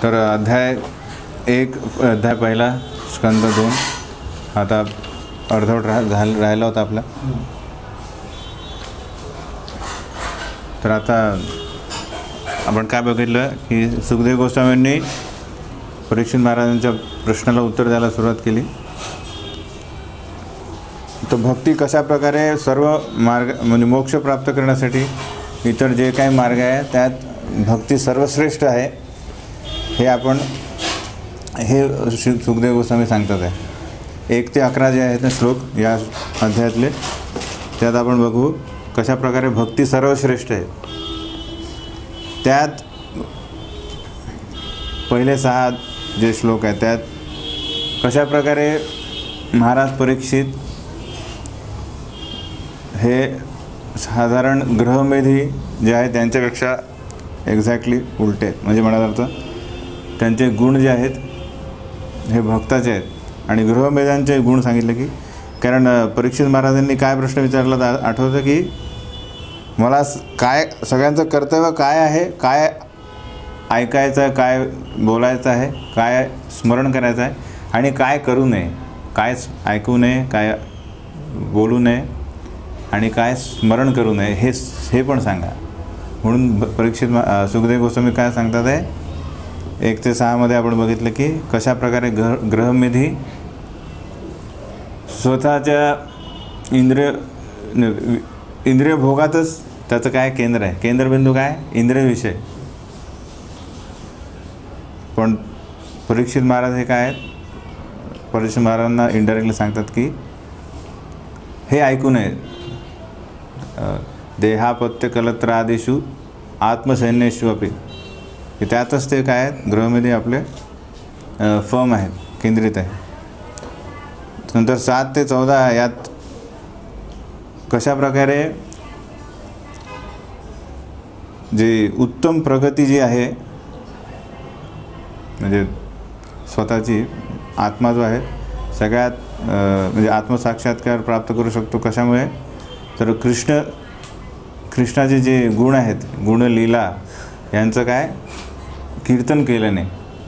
तर अध्याय 1 अध्याय पहिला स्कंद 2 आता अर्धवट राहिला होता आपला. तर आता आपण काय बघितलं की सुखदेव गोस्वामींनी परीक्षित महाराजांच्या प्रश्नाला उत्तर द्यायला सुरुवात केली. तर भक्ती कशा प्रकारे सर्व मार्ग म्हणजे मोक्ष प्राप्त करण्यासाठी इतर जे काही मार्ग आहे त्यात भक्ती सर्वश्रेष्ठ आहे हे आपण सुखदेव गोस्वामी सांगतात आहे. 1 ते 11 जे आहेत ना श्लोक या अध्यायातले त्यात आपण बघू कशा प्रकारे भक्ती सर्वश्रेष्ठ आहे. त्यात पहिले 6 जे श्लोक आहेत त्यात कशा प्रकारे महाराज परीक्षित हे साधारण ग्रहमेधी जे आहे त्यांच्यापेक्षा एक्झॅक्टली उलटे आहेत. म्हणजे म्हणायचा अर्थ त्यांचे गुण जे आहेत हे भक्ताचे आहेत आणि ग्रहमेधांचे गुण सांगितले की कारण परीक्षित महाराजांनी काय प्रश्न विचारला आठवतं की मला काय सगळ्यांचं कर्तव्य काय आहे, काय ऐकायचं आहे, काय बोलायचं आहे, काय स्मरण करायचं आहे आणि काय करू नये, काय ऐकू नये, काय बोलू नये आणि काय स्मरण करू नये हे पण सांगा. म्हणून परीक्षित सुखदेव गोस्वामी काय सांगतात आहे 1 ते 6 मध्ये आपण बघितलं की कशा प्रकारे ग्रहमेधी स्वतःच्या इंद्रिय भोगातच त्याचं काय केंद्र आहे, केंद्रबिंदू काय इंद्रिय विषय. पण परीक्षित महाराज हे काय परीक्षित महाराजांना इंडायरेक्टली सांगतात की हे ऐकू नये. देहापत्य कलत्रादिषु आत्मसैन्येषु अपि की त्यातच ते काय आहेत गृहमध्ये आपले फर्म आहेत, केंद्रित आहे. नंतर 7 ते 14 यात कशा प्रकारे जी उत्तम प्रगती जी आहे म्हणजे स्वतःची आत्मा जो आहे सगळ्यात म्हणजे आत्मसाक्षात्कार प्राप्त करू शकतो. कशामुळे तर कृष्णाचे जे गुण आहेत गुणलीला यांचं काय कीर्तन केल्याने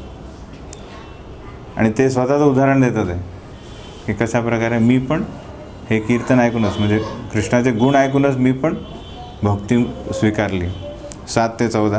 आणि ते स्वतःचं उदाहरण देतात आहे की कशा प्रकारे मी पण हे कीर्तन ऐकूनच म्हणजे कृष्णाचे गुण ऐकूनच मी पण भक्ती स्वीकारली. 7 ते 14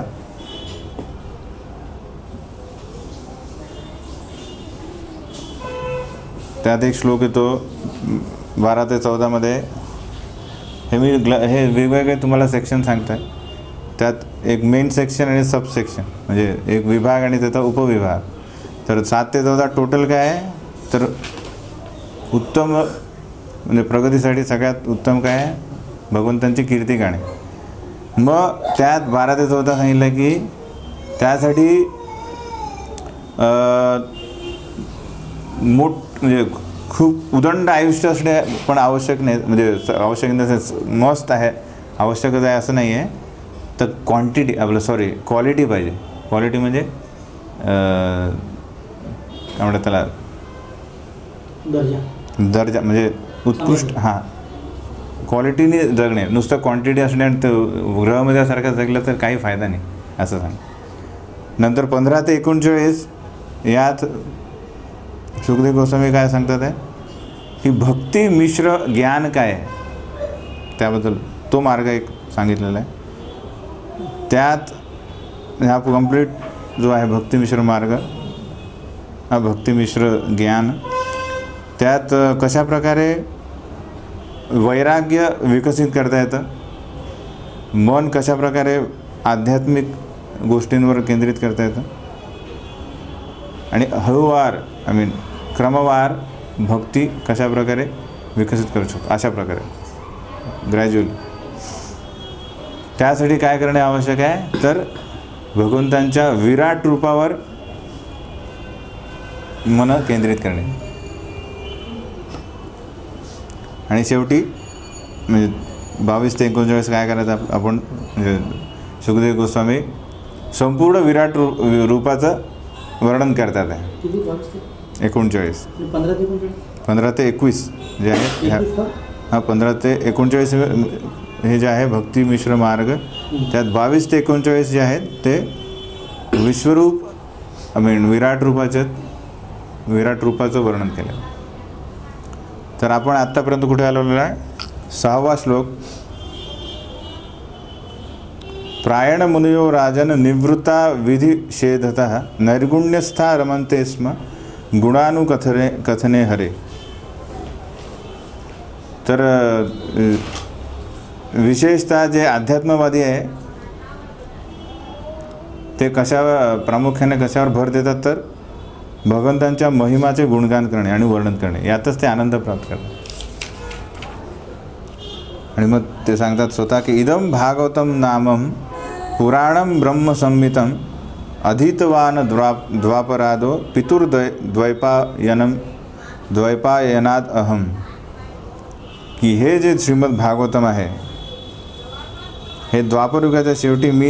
त्यात एक श्लोक येतो 12 ते 14 मध्ये. हे वेगवेगळे तुम्हाला सेक्शन सांगत आहे. त्यात एक मेन सेक्शन आणि सब सेक्शन म्हणजे एक विभाग आणि त्याचा उपविभाग. तर 7 ते 14 टोटल काय आहे तर उत्तम म्हणजे प्रगतीसाठी सगळ्यात उत्तम काय आहे भगवंतांची कीर्ती गाणे. मग त्यात 12 ते 14 सांगितलं की त्यासाठी म्हणजे खूप उदंड आयुष्य असणे पण आवश्यक नाही म्हणजे आवश्यक इन द सेन्स मस्त आहे आवश्यकच आहे असं नाही आहे. तर क्वांटिटी क्वालिटी पाहिजे. क्वालिटी म्हणजे काय म्हणतात त्याला दर्जा म्हणजे उत्कृष्ट हां क्वालिटीने जगणे. नुसतं क्वांटिटी असणे आणि ग्रहमध्यासारखं जगलं तर काही फायदा नाही असं सांग. नंतर 15 ते 39 यात सुखदेव गोस्वामी काय सांगतात आहे की भक्ती मिश्र ज्ञान काय आहे त्याबद्दल तो मार्ग एक सांगितलेला आहे. त्यात हा कंप्लीट जो आहे भक्तिमिश्र मार्ग हा भक्तिमिश्र ज्ञान त्यात कशा प्रकारे वैराग्य विकसित करता येतं, मन कशा प्रकारे आध्यात्मिक गोष्टींवर केंद्रित करता येतं आणि हळूवार क्रमवार भक्ती कशा प्रकारे विकसित करू शकतो अशा प्रकारे ग्रॅज्युअली. त्यासाठी काय करणे आवश्यक आहे तर भगवंतांच्या विराट रूपावर मन केंद्रित करणे. आणि शेवटी म्हणजे 22 ते 39 काय करायचं आपण म्हणजे सुखदेव गोस्वामी संपूर्ण विराट रूपाचं वर्णन करतात आहे. 39 15 ते 21 जे आहे हां 15 ते 39 हे जे आहे भक्ती मिश्र मार्ग त्यात 22 ते 39 जे आहेत ते विश्वरूप विराट रूपाचं वर्णन केलं. तर आपण आत्तापर्यंत कुठे आलेलो आहे? 6वा श्लोक. प्रायण मुनियो राजन निवृत्ता विधिषेधतः नैर्गुण्यस्था रमन्ते स्म गुणानुकथने हरे. तर विशेषतः जे अध्यात्मवादी आहे ते प्रामुख्याने कशावर भर देतात? तर भगवंतांच्या महिमाचे गुणगान करणे आणि वर्णन करणे, यातच ते आनंद प्राप्त करतात. आणि मग ते सांगतात स्वतः की इदम भागवतम नामम पुराणम ब्रह्मसंहितं अधीतवान द्वापरादो द्वैपायनाद अहम. की हे जे श्रीमद भागवतम आहे हे द्वापरयुगाच्या शेवटी मी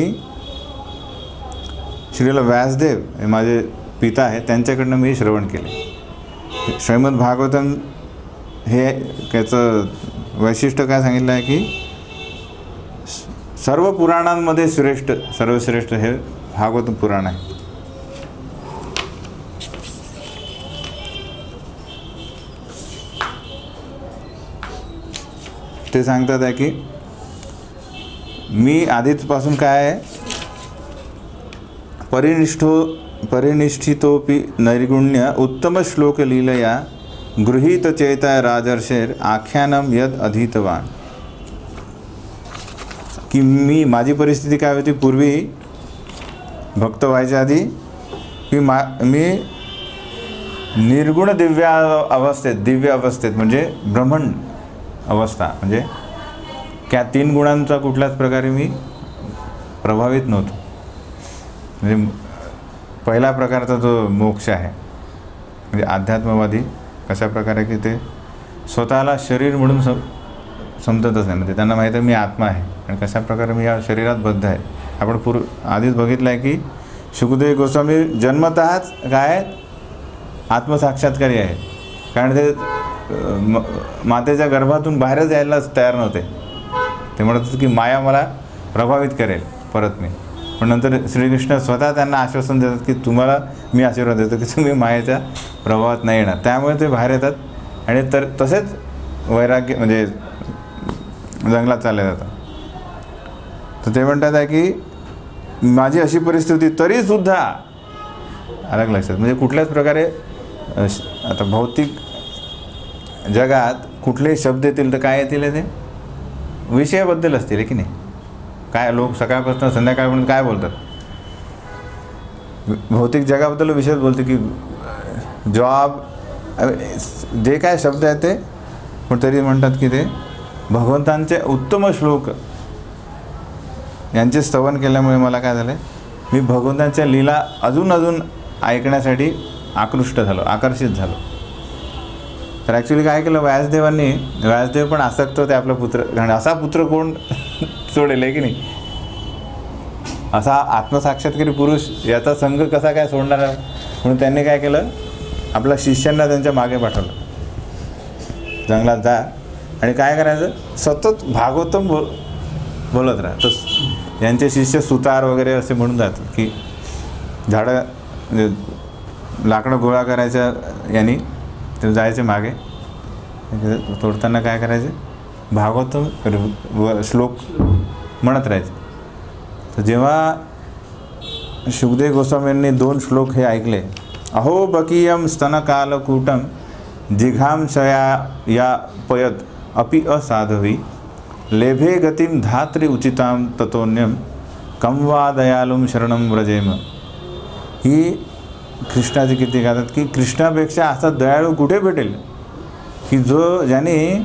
श्रील व्यासदेव हे माझे पिता आहे त्यांच्याकडनं मी श्रवण केले. श्रीमद भागवतम हे त्याचं वैशिष्ट्य काय सांगितलं आहे की सर्व पुराणांमध्ये सर्वश्रेष्ठ हे भागवत पुराण आहे. ते सांगतात आहे की मी आधीपासून काय आहे परिनिष्ठितोपि नैर्गुण्य उत्तम श्लोक लीलया गृहीत चेता राजर्षेर आख्यानम यद अधीतवान. की माझी परिस्थिती काय होती पूर्वी भक्त व्हायच्या आधी की मी निर्गुण दिव्य अवस्थेत म्हणजे ब्रह्मण अवस्था म्हणजे त्या 3 गुणांचा कुठल्याच प्रकारे मी प्रभावित नव्हतो. म्हणजे पहिला प्रकारचा जो मोक्ष आहे म्हणजे अध्यात्मवादी कशा प्रकारे की ते स्वतःला शरीर म्हणून समजतच नाही. म्हणजे त्यांना माहीत आहे मी आत्मा आहे आणि कशा प्रकारे मी या शरीरात बद्ध आहे. आपण आधीच बघितलं आहे की शुकदेव गोस्वामी जन्मतःच काय आहेत आत्मसाक्षात्कारी आहेत. कारण ते मातेच्या गर्भातून बाहेरच यायलाच तयार नव्हते. ते म्हणत होते की माया मला प्रभावित करेल परत मी. पण नंतर श्रीकृष्ण स्वतः त्यांना आश्वासन देतात की तुम्हाला मी आशीर्वाद देतो की तुम्ही मायेच्या प्रभावात नाही येणार. त्यामुळे ते बाहेर येतात आणि तसेच वैराग्य म्हणजे जंगलात चालले जातात. तर ते म्हणतात आहे की माझी अशी परिस्थिती तरीसुद्धा अलग लक्षात म्हणजे कुठल्याच प्रकारे आता भौतिक जगात कुठलेही शब्द येतील तर काय येतील ते विषयाबद्दल असतील की नाही. काय लोक सकाळपासून संध्याकाळपर्यंत काय बोलतात भौतिक जगाबद्दल विषयच बोलते की जॉब जे काय शब्द आहेत ते. पण तरी म्हणतात की ते भगवंतांचे उत्तम श्लोक यांचे स्तवन केल्यामुळे मला काय झालं मी भगवंतांच्या लीला अजून ऐकण्यासाठी आकर्षित झालो. तर ॲक्च्युली काय केलं व्यासदेव पण आसक्त होते आपला पुत्र. कारण असा पुत्र कोण सोडेल आहे की नाही. असा आत्मसाक्षात्कारी पुरुष याचा संघ कसा काय सोडणार आहे. म्हणून त्यांनी काय केलं आपल्या शिष्यांना त्यांच्या मागे पाठवलं जंगलात जा आणि काय करायचं सतत भागवतम बोलत राहा. तर यांचे शिष्य सुतार वगैरे असे म्हणून जातात की झाडं म्हणजे लाकडं गोळा करायच्या यांनी ते जायचे मागे तोडताना काय करायचे भागवतम श्लोक म्हणत राहायचे. तर जेव्हा शुकदेव गोस्वामींनी 2 श्लोक हे ऐकले अहो बकीयम स्तनकालकूटम जिघांशया या पयत अपि असाधवी लेभे गतिम धात्री उचिताम ततोन्यम कम वा दयालुम शरणम व्रजेम. ही कृष्णाची कीर्ती गातात की कृष्णापेक्षा असा दयाळू कुठे भेटेल की जो ज्यांनी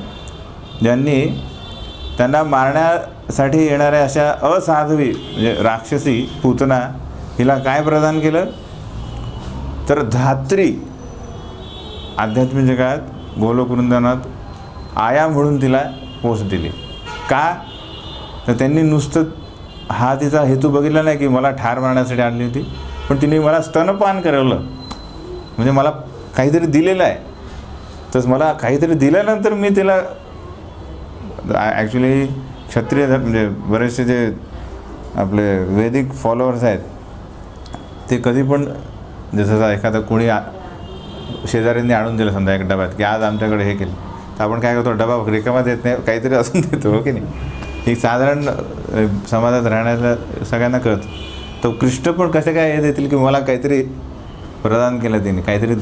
त्यांना मारण्यासाठी येणाऱ्या अशा असाधवी म्हणजे राक्षसी पूतना हिला काय प्रदान केलं तर धात्री आध्यात्मिक जगात गोलोकवृंदावनात आया म्हणून तिला पोच दिली. का तर त्यांनी नुसतं हा तिचा हेतू बघितला नाही की मला ठार मारण्यासाठी आणली होती पण तिने मला स्तनपान करवलं म्हणजे मला काहीतरी दिलेलं आहे. तर मला काहीतरी दिल्यानंतर मी तिला ॲक्च्युली क्षत्रिय म्हणजे बरेचसे जे आपले वैदिक फॉलोअर्स आहेत ते कधी पण जसं एखादं कोणी शेजाऱ्यांनी आणून दिलं समजा एक डब्यात की आज आमच्याकडे हे केलं, तर आपण काय करतो, डबा रिकामा देत नाही, काहीतरी असून देतो, हो की नाही. एक साधारण समाजात राहण्याला सगळ्यांना कळतं. तो कृष्ण पण कसे काय हे देतील की मला काहीतरी प्रदान केलं तिने, काहीतरी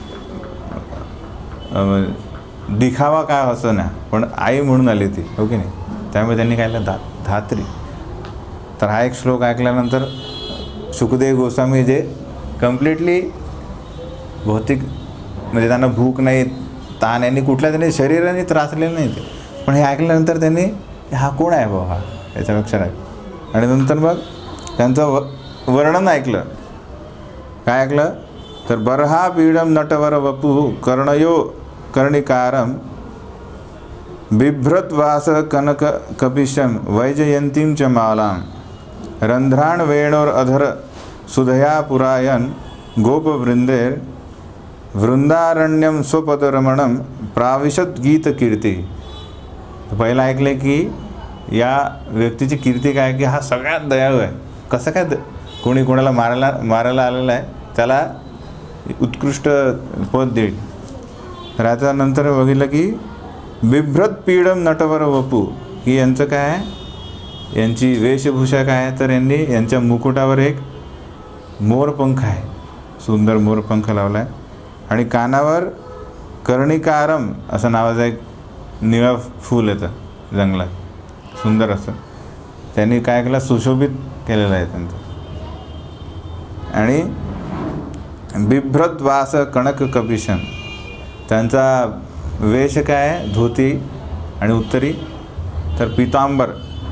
दिखावा काय असं ना, पण आई म्हणून आली ती, हो की नाही. त्यामुळे त्यांनी काय केलं, धात्री. तर हा एक श्लोक ऐकल्यानंतर सुखदेव गोस्वामी जे कम्प्लिटली भौतिक म्हणजे त्यांना भूक नाही, ताण यांनी कुठल्या त्यांनी शरीराने त्रासलेलं नाही ते, पण हे ऐकल्यानंतर त्यांनी हा कोण आहे बाबा, याच्यापेक्षा नाही. आणि नंतर मग त्यांचं वर्णन ऐकलं. काय ऐकलं तर बर्हा पीडम नटवर वपू कर्णयो कर्णिकारम बिभ्रतवास कनक कपिशम वैजयंतीं च मालां रंध्राण वेणोर अधर सुधया पुरायन गोपवृंदेर वृंदारण्यम स्वपदरमणम प्राविशत गीत कीर्ती. पहिलं ऐकले की या व्यक्तीची कीर्ती काय की हा सगळ्यात दयाळू आहे. कसं काय कोणी कोणाला मारायला आलेला आहे त्याला उत्कृष्ट पद देईल. त्यानंतर बघितलं की बिभ्रत पीडम नटवर वपू, की यांचं काय आहे, यांची वेशभूषा काय आहे तर यांनी यांच्या मुकुटावर एक मोरपंख आहे, सुंदर मोरपंख लावला आहे. आणि कानावर कर्णिकारम असं नावाचं एक निळं फूल येतं जंगलात, सुंदर असं त्यांनी काय केलं, सुशोभित केलेलं आहे त्यांचं. आणि बिभ्रत वास कणक कपिशन, त्यांचा वेश काय आहे, धोती आणि उत्तरी, तर पितांबर.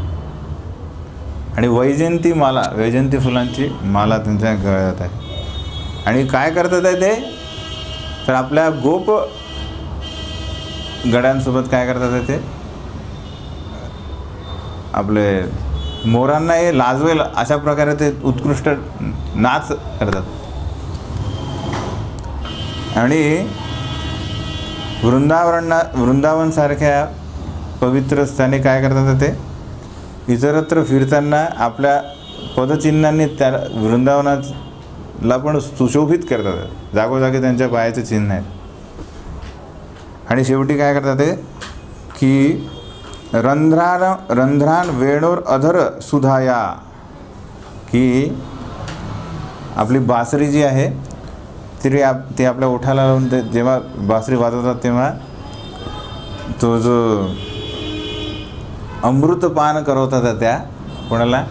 आणि वैजयंती माला, वैजयंती फुलांची माला त्यांच्या गळ्यात आहे. आणि काय करतात आहे ते तर आपल्या गोप गड्यांसोबत काय करतात आहे ते आपले मोरांना हे लाजवेल अशा प्रकारे ते उत्कृष्ट नाच करतात. आणि वृंदावनसारख्या पवित्र स्थानी काय करतात ते इतरत्र फिरताना आपल्या पदचिन्हांनी त्या वृंदावनाला पण सुशोभित करतात. जागोजागी त्यांच्या पायाचे चिन्ह आहेत. आणि शेवटी काय करतात ते की रंध्रान वेणोर अधर सुधाया, की आपली बासरी जी आहे ती आपल्या ओठाला लावून ते जेव्हा बासरी वाजवतात तेव्हा तो जो अमृतपान करवतात त्या कोणाला,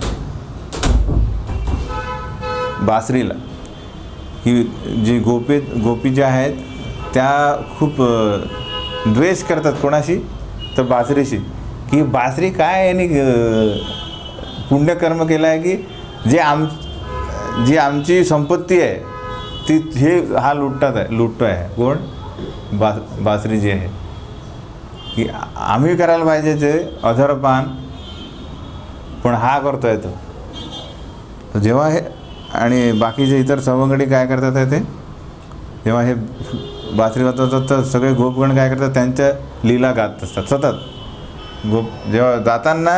बासरीला. ही जी गोपी ज्या आहेत त्या खूप द्वेष करतात कोणाशी तर बासरीशी, की बासरी काय यांनी पुण्यकर्म केलं आहे की जी आमची संपत्ती आहे ती हा लुटतो आहे. कोण, बासरी जी आहे, की आम्ही करायला पाहिजे ते अधरपान, पण हा करतो आहे तो. जेव्हा हे आणि बाकीचे इतर सवंगडी काय करतात आहे ते जेव्हा हे बासरी वाजवतात तर सगळे गोपगण काय करतात त्यांच्या लीला गात असतात सतत. जेव्हा जाताना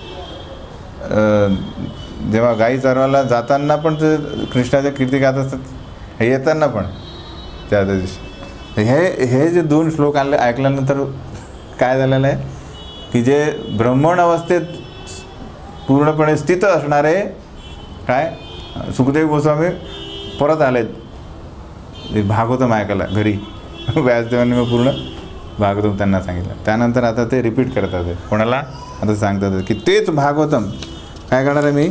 जेव्हा गाई चरवायला जाताना पण ते कृष्णाच्या कीर्ती गात असतात, येताना पण त्या दिवशी. हे जे दोन श्लोक ऐकल्यानंतर काय झालेलं आहे की जे ब्रह्मण अवस्थेत पूर्णपणे स्थित असणारे काय सुखदेव गोस्वामी परत आलेत भागवतम ऐकायला घरी. व्यासदेवांनी मग पूर्ण भागवतम त्यांना सांगितलं. त्यानंतर आता ते रिपीट करतात कोणाला, आता सांगतात की तेच भागवतम काय करणार आहे मी,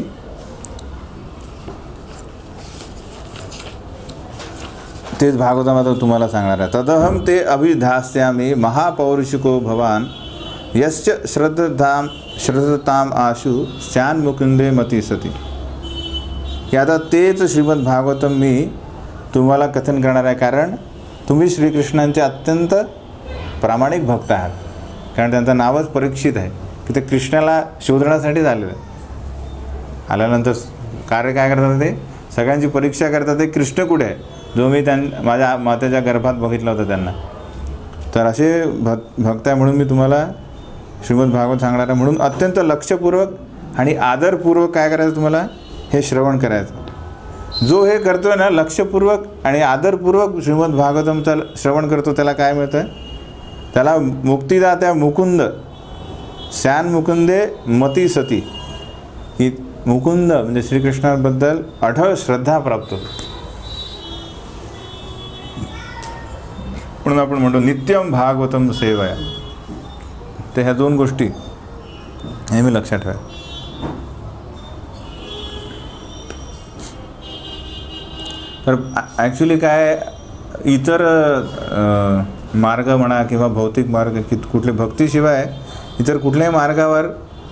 तेच भागवतम आता तुम्हाला सांगणार आहे. तदहम ते अभिधास्यामी महापौरुषिको भवान यश्च श्रद्धताम आशु स्यान मुकुंदे मती सती. की आता तेच श्रीमद भागवतम मी तुम्हाला कथन करणार आहे, कारण तुम्ही श्रीकृष्णांचे अत्यंत प्रामाणिक भक्त आहात. कारण त्यांचं नावच परीक्षित आहे की ते कृष्णाला शोधण्यासाठी झालेलं आहे. आल्यानंतर कार्य काय करतात ते सगळ्यांची परीक्षा करतात ते कृष्ण कुठे आहे जो मी माझ्या मातेच्या गर्भात बघितलं होतं त्यांना. तर असे भक्त आहे म्हणून मी तुम्हाला श्रीमद भागवत सांगणार आहे. म्हणून अत्यंत लक्षपूर्वक आणि आदरपूर्वक काय करायचं तुम्हाला हे श्रवण करायचं. जो हे करतोय ना लक्षपूर्वक आणि आदरपूर्वक श्रीमद भागवतमचं श्रवण करतो त्याला काय मिळतं आहे? त्याला मुक्तिदात्या मुकुंद श्यान मुकुंदे मती सती ही मुकुंद म्हणजे श्रीकृष्णाबद्दल अढळ श्रद्धा प्राप्त होते. म्हणून आपण म्हणतो नित्यम भागवतम सेवया. तर ह्या दोन गोष्टी नेहमी लक्षात ठेवा. तर ॲक्च्युली काय इतर मार्ग म्हणा किंवा भौतिक मार्ग कुठले भक्तीशिवाय इतर कुठल्याही मार्गावर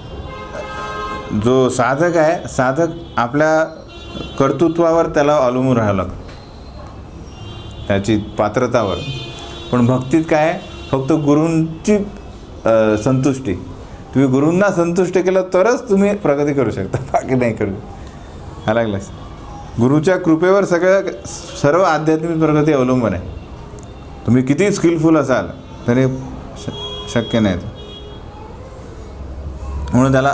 जो साधक आहे साधक आपल्या कर्तृत्वावर त्याला अवलंबून राहावं लागतं, त्याची पात्रतावर. पण भक्तीत काय फक्त गुरूंची संतुष्टी. तुम्ही गुरूंना संतुष्ट केलं तरच तुम्ही प्रगती करू शकता, बाकी नाही करू. आला लक्षात? गुरुच्या कृपेवर सर्व आध्यात्मिक प्रगती अवलंबून आहे. तुम्ही किती स्किलफुल असाल तरी शक्य नाही. म्हणून त्याला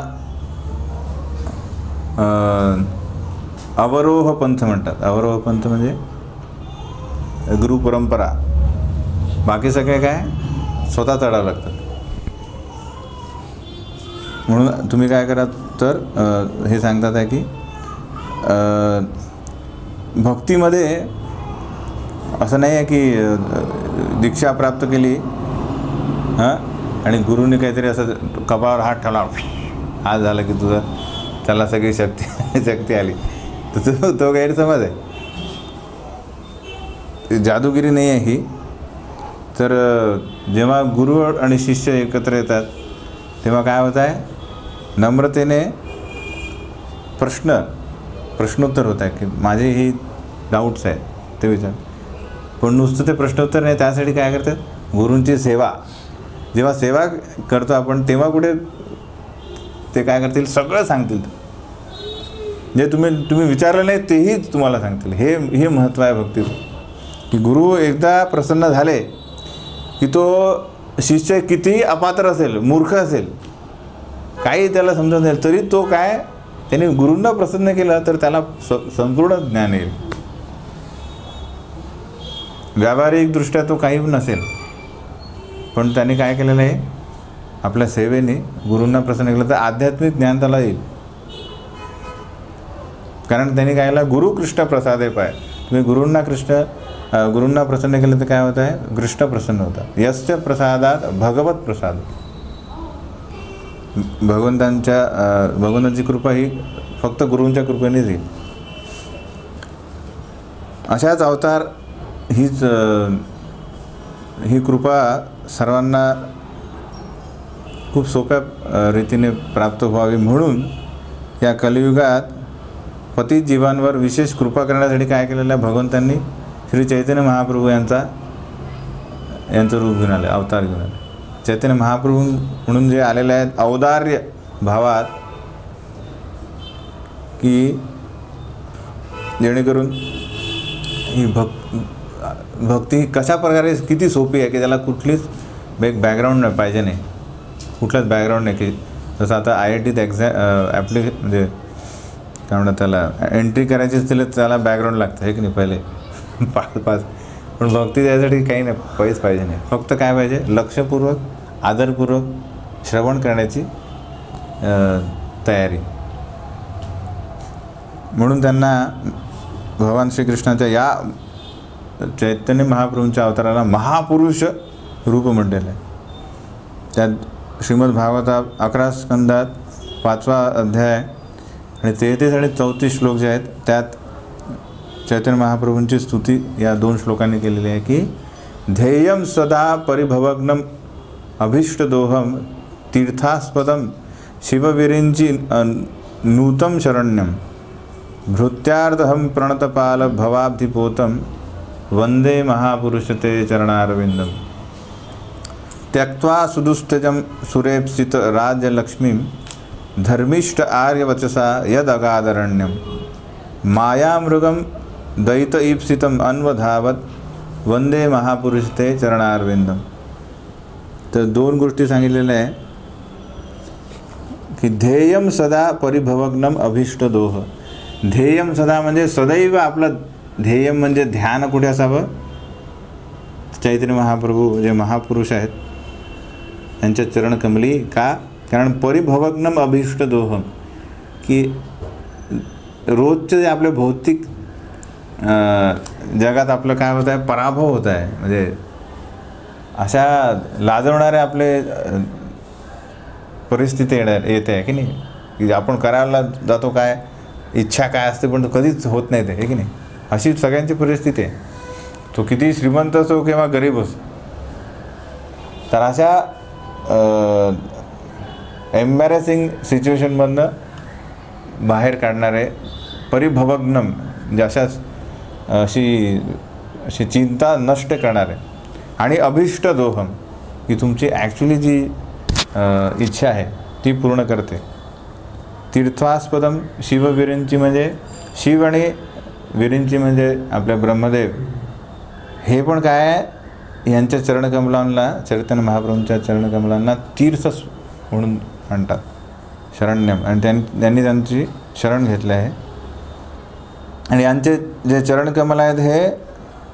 अवरोह पंथ म्हणतात. अवरोह पंथ म्हणजे गुरु परंपरा. बाकी सगळे काय स्वतः चढावं लागतं. म्हणून तुम्ही काय करा तर हे सांगतात आहे की भक्तीमध्ये असं नाही आहे की दीक्षा प्राप्त केली आणि गुरुने काहीतरी असं कपाळावर हात ठेवला, हात झाला की तुझं त्याला सगळी शक्ती आली. तर तो गैरसमज आहे. जादूगिरी नाही आहे ही. तर जेव्हा गुरु आणि शिष्य एकत्र येतात तेव्हा काय होत आहे, नम्रतेने प्रश्नोत्तर होत आहे की माझे ही डाऊट्स आहेत ते विचार. पण नुसतं ते प्रश्नोत्तर नाही, त्यासाठी काय करतात गुरूंची सेवा. जेव्हा सेवा करतो आपण तेव्हा कुठे ते काय करतील सगळं सांगतील. जे तुम्ही विचारलं नाही तेही तुम्हाला सांगतील. हे महत्त्व आहे भक्ती की गुरु एकदा प्रसन्न झाले की तो शिष्य कितीही अपात्र असेल, मूर्ख असेल, काही त्याला समजत नाही तरी तो काय त्याने गुरूंना प्रसन्न केलं तर त्याला संपूर्ण ज्ञान येईल. व्यावहारिकदृष्ट्या तो काही नसेल पण त्याने काय केलेलं आहे आपल्या सेवेने गुरूंना प्रसन्न केलं तर आध्यात्मिक ज्ञान त्याला येईल. कारण त्यांनी काय केलं गुरु कृष्ण प्रसादे पाय. तुम्ही गुरूंना प्रसन्न केलं तर काय होत आहे कृष्ण प्रसन्न होतात. यस्य प्रसादात भगवत प्रसाद. भगवंतांची कृपा ही फक्त गुरूंच्या कृपेनेच येईल. अशाच अवतार ही कृपा सर्वांना खूप सोप्या रीतीने प्राप्त व्हावी म्हणून या कलियुगात पतित जीवांवर विशेष कृपा करण्यासाठी काय केलेलं आहे भगवंतांनी श्री चैतन्य महाप्रभू यांचं रूप घेऊन आले, अवतार घेऊन आले. चैतन्य महाप्रभू म्हणून जे आलेले आहेत औदार्य भावात की जेणेकरून ही भक्ती कशा प्रकारे किती सोपी आहे की त्याला कुठलीच बॅकग्राऊंड नाही पाहिजे, नाही कुठलाच बॅकग्राऊंड नाही. की जसं आता IITत म्हणजे काय म्हणतात त्याला एंट्री करायची असतील त्याला बॅकग्राऊंड लागतं हे की नाही पहिले 5. पण भक्ती द्यायसाठी काही नाही, पैसे पाहिजे नाही. फक्त काय पाहिजे लक्षपूर्वक आदरपूर्वक श्रवण करण्याची तयारी. म्हणून त्यांना भगवान श्रीकृष्णाच्या या चैतन्य महाप्रभूंच्या अवताराला महापुरुष रूप म्हटलेलं आहे. त्यात श्रीमद भागवतात 11 स्कंदात 5वा अध्याय आणि 33 आणि 34 श्लोक जे आहेत त्यात चैतन्य महाप्रभूंची स्तुती या 2 श्लोकांनी केलेली आहे की ध्येयम सदा परिभवग्नम अभीष्टदोहम तीर्थास्पदम शिवविरिंची नूतम शरण्यम भृत्यार्धहम प्रणतपाल भवाब्धिपोतम वंदे महापुरुष ते चरणारविंदम त्यक्त्वा सुदुस्त्यजं सुरेप्सित राज्यलक्ष्मीं धर्मिष्ठ आर्यवचसा यदगादरण्यं मायामृगं दयित ईप्सितम् अन्वधावत वंदे महापुरुष ते चरणारविंदम. तर 2 गोष्टी सांगितलेल्या आहे की ध्येयम सदा परिभवग्नम अभीष्टदोह ध्येयम सदा म्हणजे सदैव आपलं ध्येयम म्हणजे ध्यान कुठे असावं? चैतन्य महाप्रभू जे महापुरुष आहेत त्यांच्या चरणकमली. का? कारण परिभवग्नम अभीष्ट दोहम, की रोजचे जे आपले भौतिक जगात आपलं काय होत आहे, पराभव होत आहे. म्हणजे अशा लाजवणारे आपले परिस्थिती येते आहे की नाही, की आपण करायला जातो काय, इच्छा काय असते पण कधीच होत नाही ते, आहे की नाही. अशी सगळ्यांची परिस्थिती आहे. तो किती श्रीमंत असो किंवा गरीब असो. तर अशा एम्बॅरेसिंग सिच्युएशनमधनं बाहेर काढणारे परिभवग्नम म्हणजे अशी चिंता नष्ट करणारे आणि अभीष्ट दोहम, की तुमची ॲक्च्युली जी इच्छा आहे ती पूर्ण करते. तीर्थास्पदम शिवविरिंची म्हणजे शिव आणि विरिंची म्हणजे आपल्या ब्रह्मदेव, हे पण काय आहे यांच्या चरणकमलांना, चैतन्य महाप्रभूंच्या चरणकमलांना तीर्थ म्हणून म्हणतात, शरण्यम. आणि त्यांनी त्यांची शरण घेतले आहे. आणि यांचे जे चरणकमल आहेत हे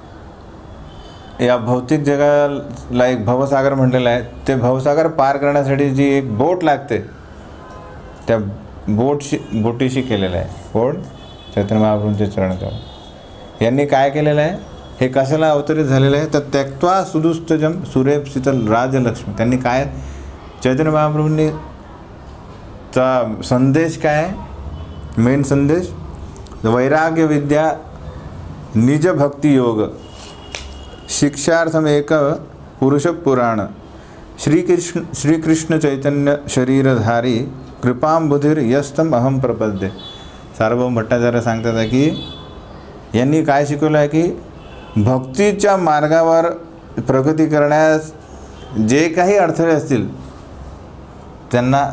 या भौतिक जगाला एक भवसागर म्हटलेलं आहे. ते भवसागर पार करण्यासाठी जी एक बोट लागते त्या बोटीशी केलेलं आहे. कोण? चैतन्य महाप्रभूंचे चरणकमल. यांनी काय केलेलं आहे, हे कशाला अवतरित झालेलं आहे, तर त्यक्त्वा सुदुस्तजम सुरेप शीतल राजलक्ष्मी. त्यांनी काय, चैतन्य महाप्रभूंनी चा संदेश काय आहे, मेन संदेश, वैराग्य विद्या निज भक्ती योग शिक्षार्थम एक पुरुष पुराण श्रीकृष्ण चैतन्य शरीरधारी कृपांबुधीर यस्तम अहम प्रपद्ये. सार्वभौम भट्टाचार्य सांगतात आहे की यांनी काय शिकवलं आहे की भक्तीच्या मार्गावर प्रगती करण्यास जे काही अडथळे असतील त्यांना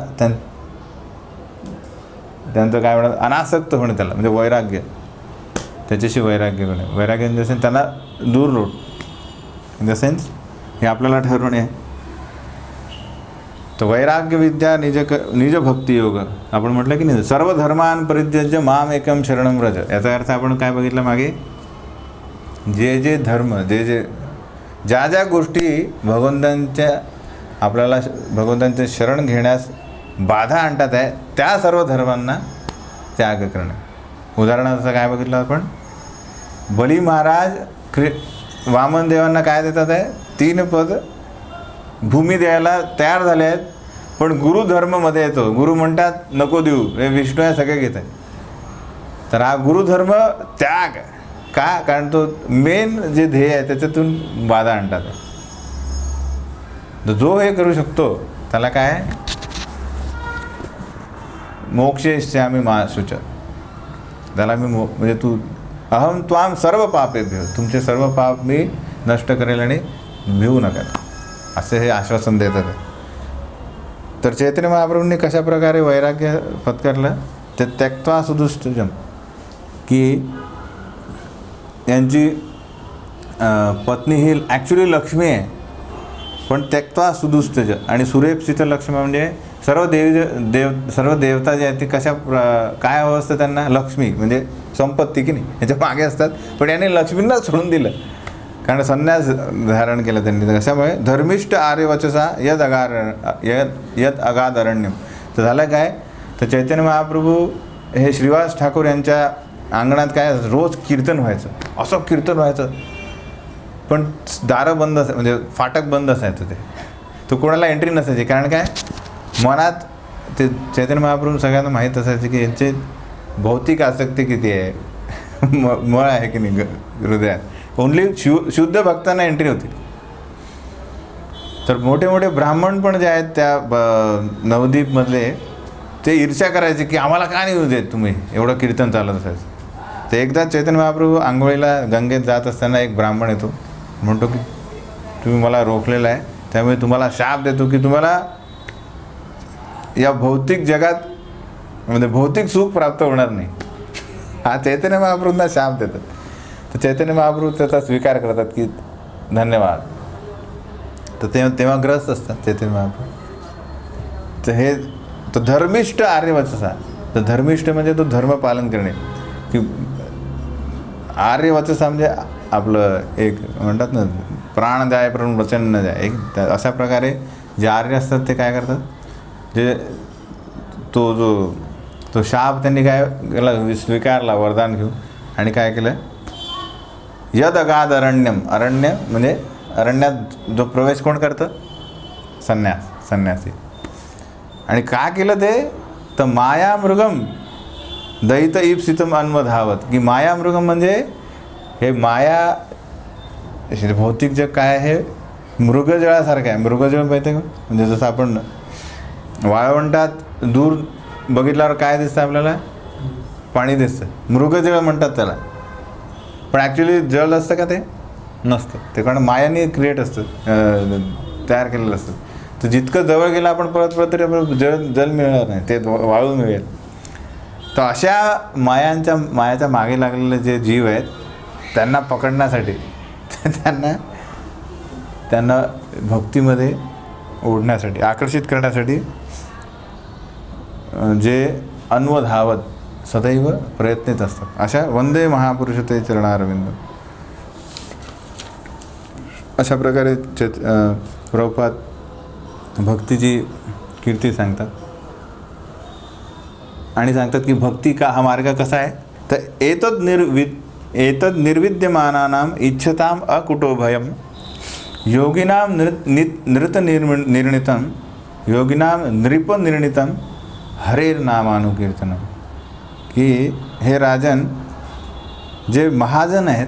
त्यांचं काय म्हणतात, अनासक्त होणे, त्याला म्हणजे वैराग्य, त्याच्याशी वैराग्य होणे. वैराग्य इन द सेन्स त्यांना दूर लोट, इन द सेन्स हे आपल्याला ठरवणे आहे. तर वैराग्य विद्या निज भक्ती योग आपण म्हटलं की नाही, सर्व धर्मान परित्यज्य माम एकम शरणम व्रज. याचा अर्थ आपण काय बघितलं मागे, जे धर्म ज्या गोष्टी आपल्याला भगवंतांचे शरण घेण्यास बाधा आणतात आहे त्या सर्व धर्मांना त्याग करणे. उदाहरणार्थ काय बघितलं आपण, बली महाराज वामन देवांना काय देतात आहे, 3 पद भूमी द्यायला तयार झाले आहेत, पण गुरुधर्ममध्ये येतो. गुरु म्हणतात नको देऊ, हे विष्णू आहे सगळे घेत आहे. तर हा गुरुधर्म त्याग का, कारण तो मेन जे ध्येय आहे त्याच्यातून बाधा आणतात आहे. तर जो हे करू शकतो त्याला काय, मोक्षेष्यामी मा शुच, त्याला मी म्हणजे तू अहम त्वाम सर्व पापेभ्यो, तुमचे सर्व पाप मी नष्ट करेल आणि भिवू नका, असे हे आश्वासन देतात. तर चैतन्य महाप्रभूंनी कशा प्रकारे वैराग्य पत्करलं, ते त्यक्त्वा सुदुष्टजम, की यांची पत्नी ही ॲक्च्युली लक्ष्मी आहे, पण त्यक्त्वा सुदुष्टज. आणि सुरेप शीतल लक्ष्मी म्हणजे सर्व सर्व देवता जे आहेत ते काय अवस्था त्यांना, लक्ष्मी म्हणजे संपत्ती की नाही, याच्या मागे असतात. पण याने लक्ष्मींना सोडून दिलं, कारण संन्यास धारण केलं त्यांनी. कशामुळे, धर्मिष्ठ आर्यवचसा यद अगाध अरण्यम. तर झालं काय, तर चैतन्य महाप्रभू हे श्रीवास ठाकूर यांच्या अंगणात काय रोज कीर्तन व्हायचं, असं कीर्तन व्हायचं, पण दारं बंद म्हणजे फाटक बंद असायचं ते, तो कोणाला एंट्री नसायची. कारण काय, मनात ते चैतन्य महाप्रभू सगळ्यांना माहीत असायचे की यांचे भौतिक आसक्ती किती आहे, मळ आहे की नाही हृदयात. ओन्ली शुद्ध भक्तांना एंट्री होती. तर मोठे मोठे ब्राह्मण पण जे आहेत त्या नवद्वीपमधले, ते ईर्ष्या करायचे की आम्हाला का नाही येऊ देत तुम्ही, एवढं कीर्तन चालत असायचं. तर एकदा चैतन्य महाप्रभू आंघोळीला गंगेत जात असताना एक ब्राह्मण येतो, म्हणतो की तुम्ही मला रोखलेलं आहे, त्यामुळे तुम्हाला शाप देतो की तुम्हाला या भौतिक जगात म्हणजे भौतिक सुख प्राप्त होणार नाही. हा चैतन्य महाप्रभूंना शाप देतात. तर चैतन्य महाप्रभू त्याचा स्वीकार करतात की धन्यवाद. तर तेव्हा ग्रस्त असतात चैतन्य महाप्रभू. तर हे तो धर्मिष्ठ आर्यवचसा, तर धर्मिष्ठ म्हणजे तो धर्म पालन करणे. की आर्यवचसा म्हणजे आपलं एक म्हणतात ना, प्राण द्याय पण वचन न द्याय, एक अशा प्रकारे जे आर्य असतात ते काय करतात, जे तो शाप त्यांनी काय केला, स्वीकारला वरदान घेऊन, आणि काय केलं, यद अगाध अरण्यम, अरण्य म्हणजे अरण्यात जो प्रवेश कोण करतं, संन्यासी. आणि का केलं ते, तर मायामृगम दैत ईप्सितम अन्वधावत, की मायामृगम म्हणजे हे माया भौतिक जग काय आहे, मृगजळासारखं आहे. मृगजळ माहिती आहे का, म्हणजे जसं आपण वाळवंटात दूर बघितल्यावर काय दिसतं आपल्याला, पाणी दिसतं, मृगजळ म्हणतात त्याला. पण ॲक्च्युली जल असतं का, ते नसतं, ते कारण मायाने क्रिएट असतं, तयार केलेलं असतं. तर जितकं जवळ गेलं आपण परत तरी आपलं जल मिळणार नाही, ते वाळून मिळेल. तर अशा मायाच्या मागे लागलेले जे जीव आहेत त्यांना पकडण्यासाठी, त्यांना भक्तीमध्ये ओढण्यासाठी, आकर्षित करण्यासाठी जे अन्वधावत सदैव प्रयत्नित असतात. अशा वंदे महापुरुष ते चरणारविंद, अशा प्रकारे प्रभुपाद भक्तीची कीर्ती सांगतात. आणि सांगतात की भक्ती का हा मार्ग कसा आहे, तर एतद निर्विद्यमानानां इच्छताम अकुटोभयम योगिनां नृत निर्णितं योगिनां नृप निर्णितं हरेर नामानुकीर्तनम, की हे राजन, जे महाजन आहेत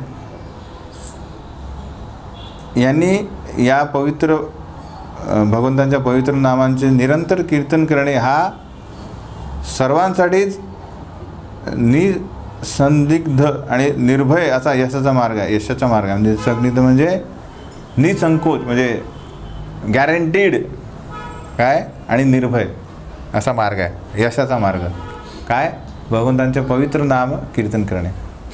यांनी या पवित्र भगवंतांच्या पवित्र नामांचे निरंतर कीर्तन करणे हा सर्वांसाठीच निसंदिग्ध आणि निर्भय असा यशाचा मार्ग आहे. यशाचा मार्ग आहे म्हणजे संदिग्ध म्हणजे निसंकोच, म्हणजे गॅरंटीड काय, आणि निर्भय असा मार्ग आहे, यशाचा मार्ग. काय, भगवंतांचे पवित्र नाम कीर्तन करणे.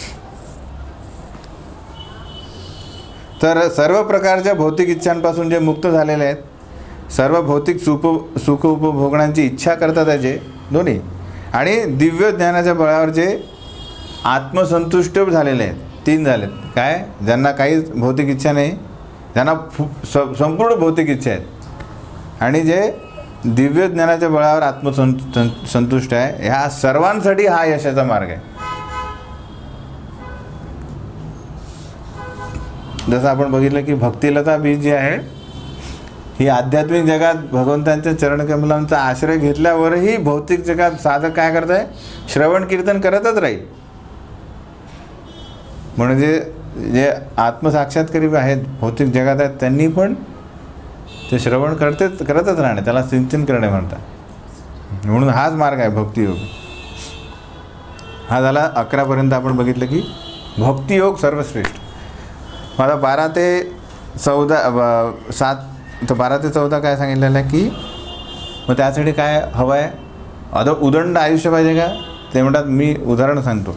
तर सर्व प्रकारच्या भौतिक इच्छांपासून जे मुक्त झालेले आहेत, सर्व भौतिक सुख उपभोगण्याची इच्छा करतात त्याचे दोन्ही, आणि दिव्य ज्ञानाच्या बळावर जे आत्मसंतुष्ट झालेले आहेत, 3 झालेत. काय, ज्यांना काहीच भौतिक इच्छा नाही, ज्यांना संपूर्ण भौतिक इच्छा आहेत, आणि जे दिव्य ज्ञानाच्या बळावर आत्मसंतुष्ट आहे, ह्या सर्वांसाठी हा यशाचा मार्ग आहे. जसं आपण बघितलं की भक्तिलता बीज जी आहे ही आध्यात्मिक जगात भगवंतांच्या चरणकमलांचा आश्रय घेतल्यावरही भौतिक जगात साधक काय करत आहे, श्रवण कीर्तन करतच राहील. म्हणजे जे आत्मसाक्षात्कारी आहेत भौतिक जगात आहेत त्यांनी पण ते श्रवण करतच राहणे, त्याला सिंचन करणे म्हणतात. म्हणून हाच मार्ग आहे भक्तियोग. हा झाला 11 आपण बघितलं की भक्तियोग सर्वश्रेष्ठ. मला 12 ते 14 काय सांगितलेलं आहे की मग त्यासाठी काय हवं आहे, उदंड आयुष्य पाहिजे का, ते म्हणतात. मी उदाहरण सांगतो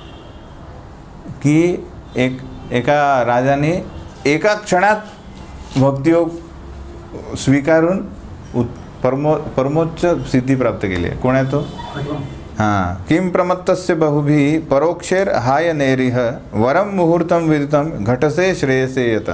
की एका राजाने एका क्षणात भक्तियोग स्वीकारून परमोच्च सिद्धी प्राप्त केली आहे. कोण आहे तो, हां, किं प्रमत्तस्य बहुभी परोक्षेर हाय नैरिह वरम मुहूर्तम विदितम घटसे श्रेयसे यता.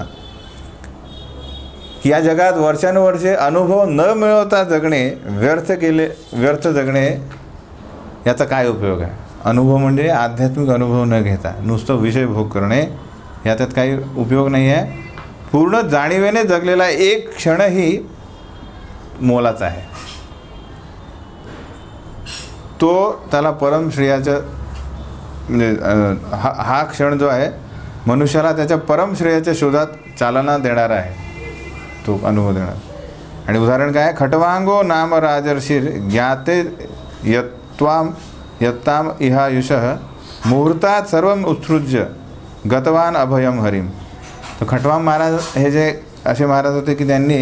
या जगात वर्षानुवर्षे अनुभव न मिळवता जगणे, व्यर्थ जगणे याचा काय उपयोग आहे. अनुभव म्हणजे आध्यात्मिक अनुभव न घेता नुसतं विषय भोग करणे, याच्यात काही उपयोग नाही आहे. पूर्ण जाणीवेने जगलेला एक क्षणही मोलाचा आहे. तो त्याला परमश्रेयाचं म्हणजे हा क्षण जो आहे मनुष्याला त्याच्या परमश्रेयाच्या शोधात चालना देणारा आहे, तो अनुभव देणार. आणि उदाहरण काय, खटवांगो नाम राजर्षिर ज्ञाते यत्ताम इहायुषः मुहूर्तात सर्वम उत्सृज्य गतवान अभयम हरिम. तर खटवांग महाराज हे जे असे महाराज होते की त्यांनी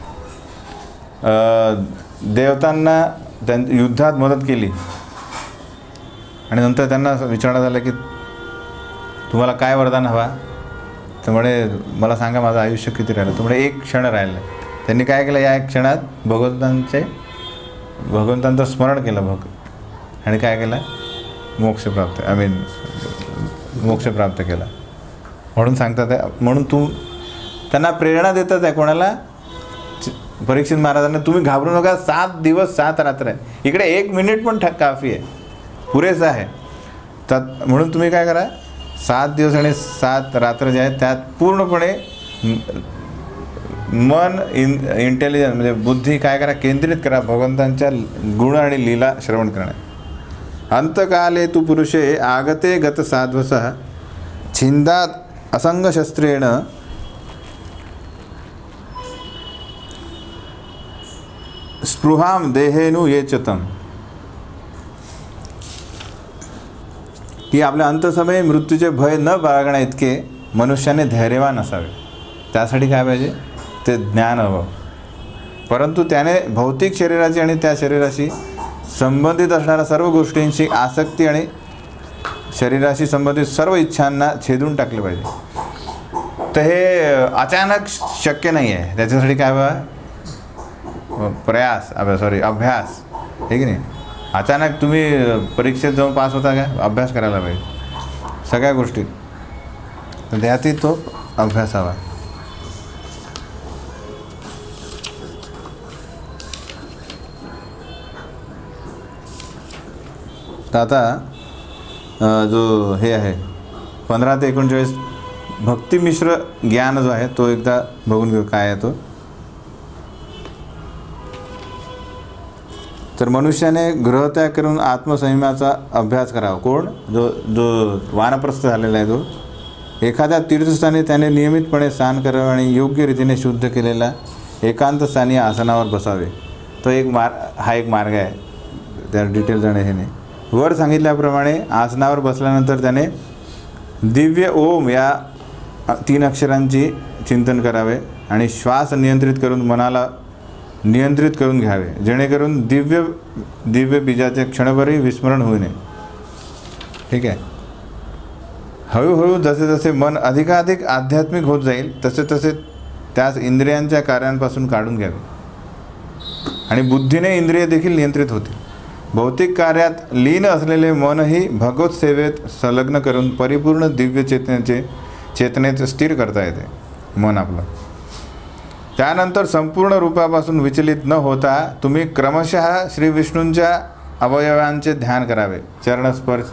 देवतांना युद्धात मदत केली आणि नंतर त्यांना विचारण्यात आलं की तुम्हाला काय वरदान हवा. तर म्हणे मला सांगा माझं आयुष्य किती राहिलं. तर म्हणे 1 क्षण राहिलं. त्यांनी काय केलं, या 1 क्षणात भगवंतांचं स्मरण केलं आणि काय केलं, मोक्ष प्राप्त मोक्ष प्राप्त केला. म्हणून सांगतात आहे, म्हणून तू त्यांना प्रेरणा देतात आहे. कोणाला? परीक्षित महाराजांना, तुम्ही घाबरू नका, 7 दिवस 7 रात्र आहे. इकडे 1 मिनिट पण काफी आहे, पुरेसं आहे. तर म्हणून तुम्ही काय करा, 7 दिवस आणि 7 रात्र जे आहेत त्यात पूर्णपणे मन इंटेलिजन्स म्हणजे बुद्धी काय करा, केंद्रित करा भगवंतांच्या गुण आणि लीला श्रवण करणे. अंतकाले तू पुरुषे आगते गत साध्वसः छिंदात असंगशस्त्रेण स्पृहाम देहेनु येचतम. की आपल्या अंतसमयी मृत्यूचे भय न बाळगण्या इतके मनुष्याने धैर्यवान असावे. त्यासाठी काय पाहिजे, ते ज्ञान हवं. परंतु त्याने भौतिक शरीराची आणि त्या शरीराशी संबंधित असणाऱ्या सर्व गोष्टींची आसक्ती आणि शरीराशी संबंधित सर्व इच्छांना छेदून टाकले पाहिजे. तर हे अचानक शक्य नाही आहे. त्याच्यासाठी काय बा, अभ्यास हे की नाही. अचानक तुम्ही परीक्षेत जाऊन पास होता का, अभ्यास करायला पाहिजे सगळ्या गोष्टी. तर त्यातही तो अभ्यास हवा. तर आता जो हे आहे 15 ते 39 भक्तिमिश्र ज्ञान जो आहे तो एकदा बघून घेऊ काय आहे तो. तर मनुष्याने गृहत्याग करून आत्मसंयमाचा अभ्यास करावा. कोण? जो वानप्रस्थ झालेला आहे तो. एखाद्या तीर्थस्थानी त्याने नियमितपणे स्नान करावे आणि योग्य रीतीने शुद्ध केलेला एकांत स्थानी आसनावर बसावे. तो हा एक मार्ग आहे. त्या डिटेल जाणे हे नाही. वर सांगितल्याप्रमाणे आसनावर बसल्यानंतर त्याने दिव्य ओम या 3 अक्षरांची चिंतन करावे आणि श्वास नियंत्रित करून मनाला नियंत्रित करून घ्यावे, जेणेकरून दिव्य बीजाचे क्षणभरही विस्मरण होऊ नये. ठीक आहे. हळूहळू जसे जसे मन अधिकाधिक आध्यात्मिक होत जाईल तसे तसे त्यास इंद्रियांच्या कार्यांपासून काढून घ्यावे आणि बुद्धीने इंद्रिय देखील नियंत्रित होतील. भौतिक कार्यात लीन असलेले मनही भगवत सेवेत संलग्न करून परिपूर्ण दिव्य चेतनेत स्थिर करता येते मन आपलं. त्यानंतर संपूर्ण रूपापासून विचलित न होता तुम्ही क्रमशः श्री विष्णूंच्या अवयवांचे ध्यान करावे. चरणस्पर्श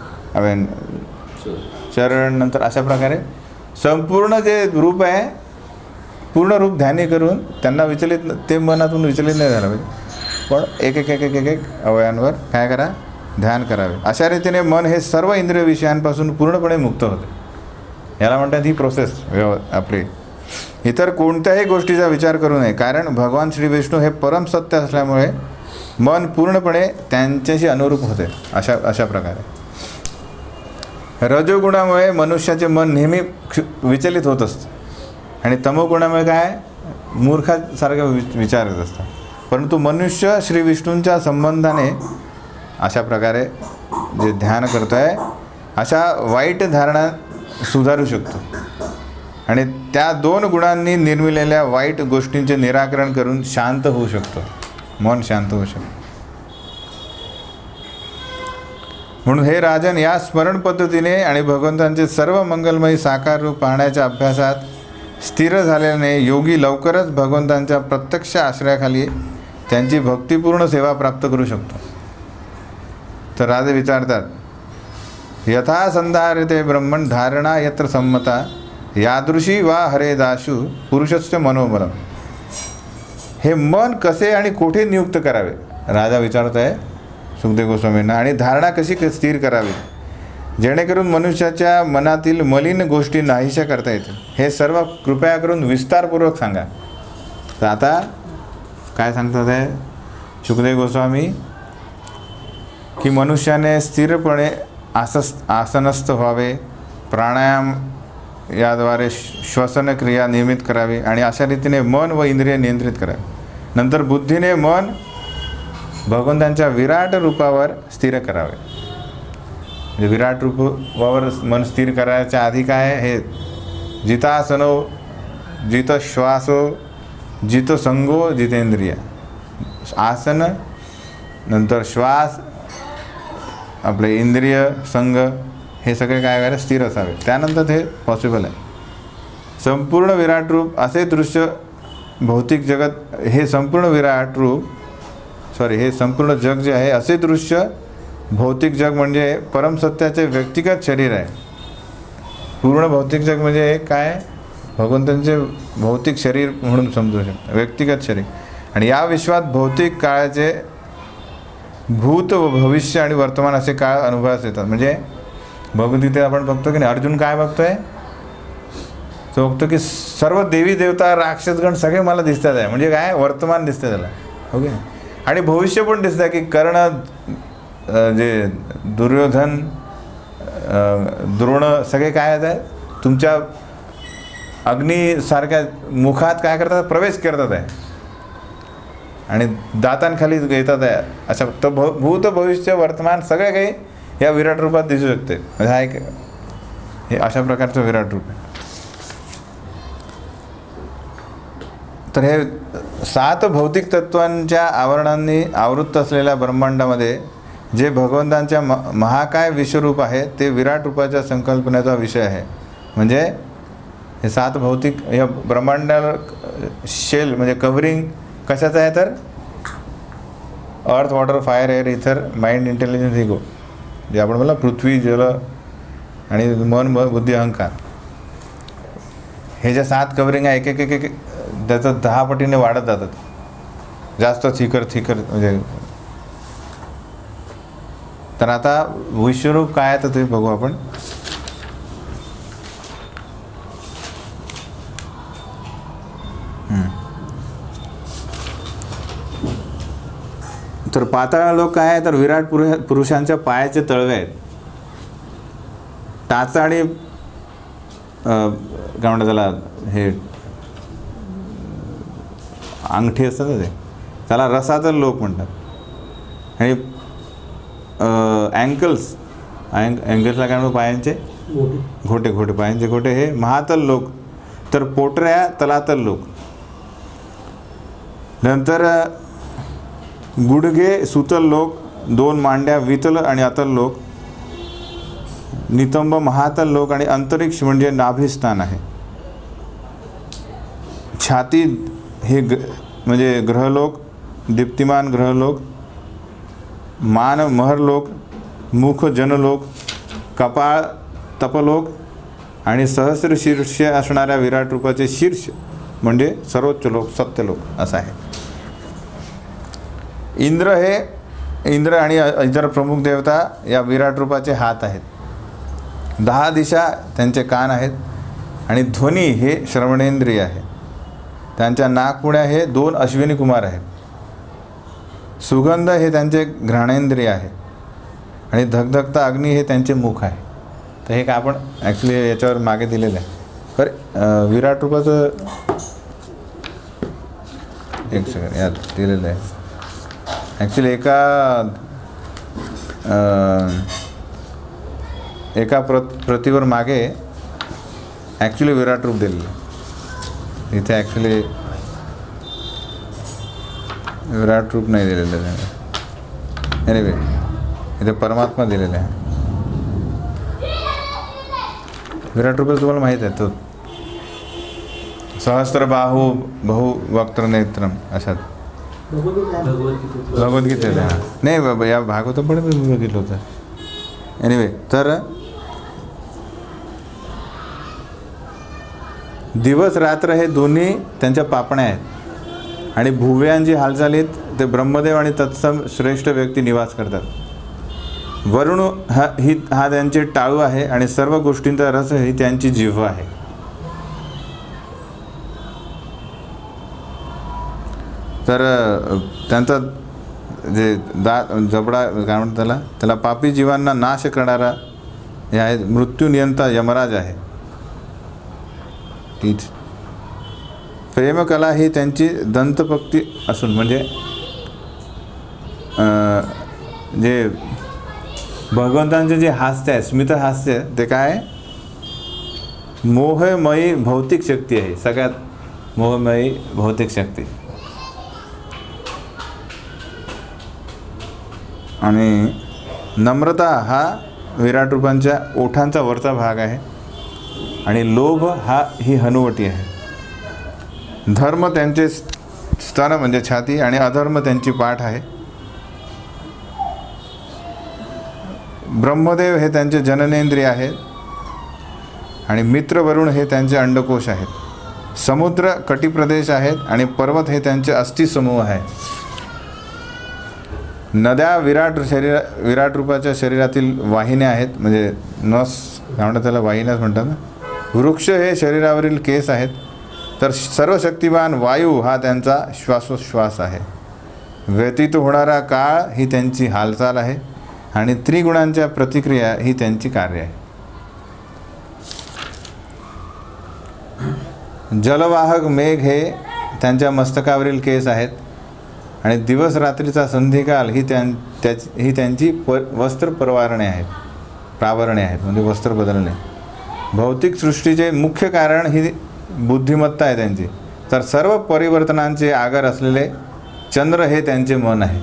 चरण नंतर अशा प्रकारे संपूर्ण जे रूप आहे पूर्ण रूप ध्यानी करून त्यांना विचलित ते मनातून विचलित नाही झालं पाहिजे, पण एक एक एक एक एक एक अवयवांवर काय करा, ध्यान करावे. अशा रीतीने मन हे सर्व इंद्रिय विषयांपासून पूर्णपणे मुक्त होते. याला म्हणतात ही प्रोसेस आपली. इतर कोणत्याही गोष्टीचा विचार करू नये, कारण भगवान श्री विष्णू हे परम सत्य असल्यामुळे मन पूर्णपणे त्यांच्याशी अनुरूप होते. अशा प्रकारे रजोगुणामुळे मनुष्याचे मन नेहमी विचलित होत असते आणि तमोगुणामुळे काय मूर्खासारखे विचार येत असतात. परंतु मनुष्य श्री विष्णूंच्या संबंधाने अशा प्रकारे जे ध्यान करतो आहे अशा वाईट धारणा सुधारू शकतो आणि त्या 2 गुणांनी निर्मिलेल्या वाईट गोष्टींचे निराकरण करून शांत होऊ शकतो. मन शांत होऊ शकतो. म्हणून हे राजन, या स्मरण पद्धतीने आणि भगवंतांचे सर्व मंगलमयी साकार रूप पाहण्याच्या अभ्यासात स्थिर झाल्याने योगी लवकरच भगवंतांच्या प्रत्यक्ष आश्रयाखाली त्यांची भक्तिपूर्ण सेवा प्राप्त करू शकतो. तर राजे विचारतात, यथा संधारते ब्रह्मण धारणा यत्र संमता यादृशी वा हरे दाशु पुरुषस्य मनोबलम. हे मन कसे आणि कोठे नियुक्त करावे राजा विचारत आहे सुखदेव गोस्वामींना, आणि धारणा कशी स्थिर करावी जेणेकरून मनुष्याच्या मनातील मलिन गोष्टी नाहीशा करता येतील, हे सर्व कृपया करून विस्तारपूर्वक सांगा. तर आता काय सांगतात आहे सुखदेव गोस्वामी की मनुष्याने स्थिरपणे आसनस्थ व्हावे, प्राणायाम याद्वारे श्वसन क्रिया नियमित करावी आणि अशा रीतीने मन व इंद्रिय नियंत्रित करावे. नंतर बुद्धीने मन भगवंतांच्या विराट रूपावर स्थिर करावे. म्हणजे विराट रूपावर मन स्थिर करायच्या आधी काय हे जितासनो जित श्वासो जित संगो जितेंद्रिय. आसन नंतर श्वास आपले इंद्रिय संघ हे सगळे काय करायला स्थिर असावे, त्यानंतर ते पॉसिबल आहे. संपूर्ण विराट रूप असे दृश्य भौतिक जगत, हे संपूर्ण विराट रूप हे संपूर्ण जग जे आहे असे दृश्य भौतिक जग म्हणजे परमसत्याचे व्यक्तिगत शरीर आहे. पूर्ण भौतिक जग म्हणजे काय, भगवंतांचे भौतिक शरीर म्हणून समजू शकतो, व्यक्तिगत शरीर. आणि या विश्वात भौतिक काळाचे भूत व भविष्य आणि वर्तमान असे काळ अनुभवास येतात. म्हणजे भगवद्गीतेत आपण बघतो की नाही, अर्जुन काय बघतोय, तो बघतो की सर्व देवी देवता राक्षसगण सगळे मला दिसतात आहे. म्हणजे काय, वर्तमान दिसतं त्याला, ओके. आणि भविष्य पण दिसतं की कर्ण, जे दुर्योधन, द्रोण सगळे काय आहे, तुमच्या अग्नीसारख्या मुखात काय करतात, प्रवेश करतात आहे आणि दातांखाली येतात आहे. अशा तर भूत भविष्य वर्तमान सगळे काही या विराट रूपात दिसू शकते. म्हणजे हा एक हे अशा प्रकारचं विराट रूप आहे. तर हे 7 भौतिक तत्वांच्या आवरणांनी आवृत्त असलेल्या ब्रह्मांडामध्ये जे भगवंतांच्या महाकाय विश्वरूप आहे ते विराट रूपाच्या संकल्पनेचा विषय आहे. म्हणजे हे 7 भौतिक या ब्रह्मांडाला शेल म्हणजे कव्हरिंग कशाचं आहे, तर earth, water, fire, air, ether, mind, intelligence, ego, जे आपण बोला पृथ्वी, जल आणि मन, बुद्धी, अहंकार, हे जे 7 कव्हरिंग आहे, एक एक एक त्याचं 10 पटीने वाढत जातात, जास्त थिकर म्हणजे. तर आता विश्वरूप काय आहे तर ते बघू आपण. तर पाताळ लोक काय आहे तर विराट पुरुषांच्या पायाचे तळवे आहेत. टाचा आणि काय म्हणतात त्याला, हे अंगठी असतात ना, ते त्याला रसातल लोक म्हणतात. आणि अँकल्सला काय म्हणतात, पायांचे घोटे पायांचे घोटे हे महातल लोक. तर पोटऱ्या तलातल लोक. नंतर गुडघे सुतल लोक, 2 मांड्या वितल आणि अतल लोक, नितंब महातल लोक आणि अंतरिक्ष म्हणजे नाभिस्थान आहे. छाती हे म्हणजे ग्रहलोक, दीप्तिमान ग्रहलोक, मान महरलोक, मुख जनलोक, कपाळ तपलोक आणि सहस्र शीर्ष असणाऱ्या विराट रूपाचे शीर्ष म्हणजे सर्वोच्च लोक, सत्यलोक असं आहे. इंद्र आणि इतर प्रमुख देवता या विराट रूपाचे हात आहेत. 10 दिशा त्यांचे कान आहेत आणि ध्वनी हे श्रवणेंद्रिय आहे. त्यांच्या नाकपुड्या हे 2 अश्विनी कुमार आहेत. सुगंध हे त्यांचे घ्राणेंद्रिय आहे आणि धगधगता अग्नी हे त्यांचे मुख आहे. तर हे काय आपण ॲक्च्युली याच्यावर मागे दिलेलं आहे. बरं, विराट रूपाचं एक सेकंड यात दिलेलं आहे. ॲक्च्युली एका प्रतिवर मागे ॲक्च्युली विराट रूप दिलेलं आहे. इथे ॲक्च्युली विराट रूप नाही दिलेलं आहे. एनिवे इथे परमात्मा दिलेला आहे. विराट रूप तुम्हाला माहीत आहे, तो सहस्त्र बाहू बहु वक्त्र नेत्रम अशात भगवद्गीतेला. हां नाही बाबा, या भागवतं पण मी बघितलं होतं. एनिवे, तर दिवस रात्र हे दोन्ही त्यांच्या पापण्या आहेत आणि भुव्यांची हालचालीत ते ब्रह्मदेव आणि तत्सम श्रेष्ठ व्यक्ती निवास करतात. वरुण हा त्यांचे टाळू आहे आणि सर्व गोष्टींचा रस ही त्यांची जिव्हा आहे. तर त्यांचा जे जबडा काय म्हणतात त्याला पापी जीवांना नाश करणारा हे आहे. मृत्यू नियंता यमराज आहे. तीच प्रेमकला ही त्यांची दंतपक्ती असून म्हणजे जे भगवंतांचे जे हास्य आहे, स्मित हास्य, ते काय मोहमयी भौतिक शक्ती आहे. सगळ्यात मोहमयी भौतिक शक्ती. आणि नम्रता हा विराट रूपांच्या ओठांचा वरचा भाग आहे आणि लोभ ही हनुवटी आहे. धर्म त्यांचे स्तन म्हणजे छाती आणि अधर्म त्यांची पाठ आहे. ब्रह्मदेव हे त्यांचे जननेंद्रिय आहेत आणि मित्र वरुण हे त्यांचे अंडकोश आहेत. समुद्र कटिप्रदेश आहेत आणि पर्वत हे त्यांचे अस्थिसमूह आहे. नद्या विराट रूपाच्या शरीरातील वाहिन्या आहेत, म्हणजे नस काय म्हणतात त्याला, वाहिन्याच म्हणतात ना. वृक्ष हे शरीरावरील केस आहेत. तर सर्वशक्तिमान वायू हा त्यांचा श्वासोश्वास आहे. व्यतीत होणारा काळ ही त्यांची हालचाल आहे आणि त्रिगुणांच्या प्रतिक्रिया ही त्यांची कार्य आहे. जलवाहक मेघ हे त्यांच्या मस्तकावरील केस आहेत आणि दिवस रात्रीचा संधिकाल ही त्यांची वस्त्र प्रावरणे आहेत, म्हणजे वस्त्र बदलणे. भौतिक सृष्टीचे मुख्य कारण ही बुद्धिमत्ता आहे त्यांची. तर सर्व परिवर्तनांचे आगर असलेले चंद्र हे त्यांचे मन आहे.